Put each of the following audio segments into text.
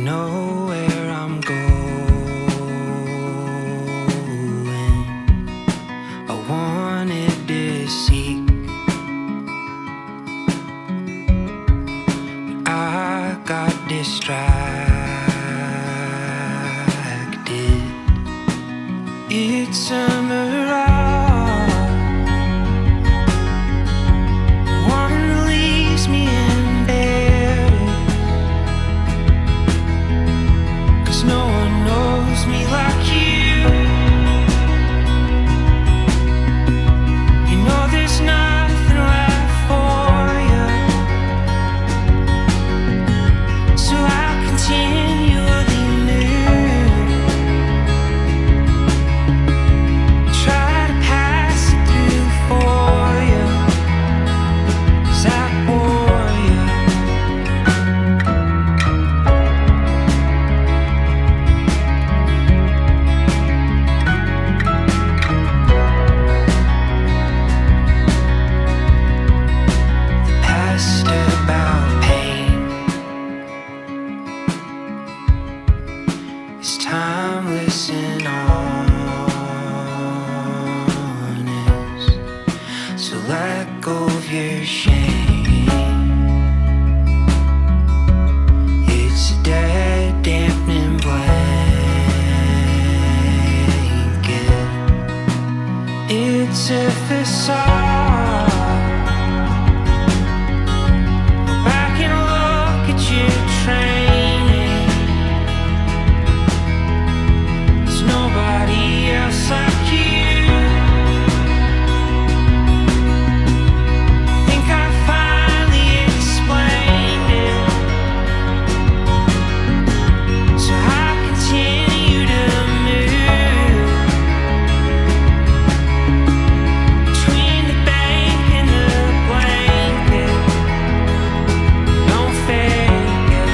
know where I'm going. I wanted to seek, but I got distracted. It's a mirage, one that leaves me embedded, 'cause no one knows me like you. You know there's nothing left for you, so I continually move, try to pass it through for you, 'cause I bore you. The past about pain is timeless and honest, so let go of your shame. It's a dead, dampening blanket. It's a facade. Go back and look at your training. There's nobody else like you. Think I finally explained it, so I continue to move between the bank and the blanket. Don't fake it.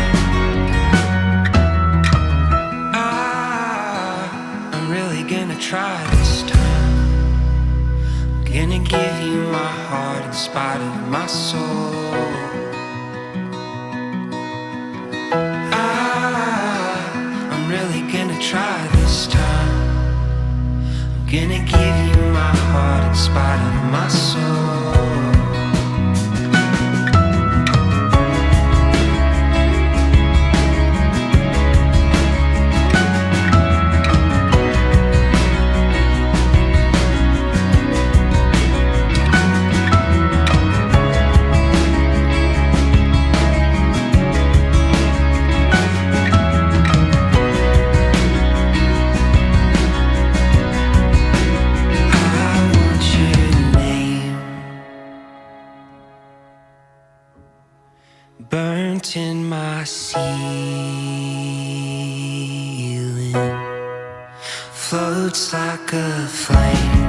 I'm really gonna try this time. Gonna give you my heart in spite of my soul. I'm really gonna try this time. I'm gonna give you my heart in spite of my soul. I want your name burnt in my ceiling, floats like a flame.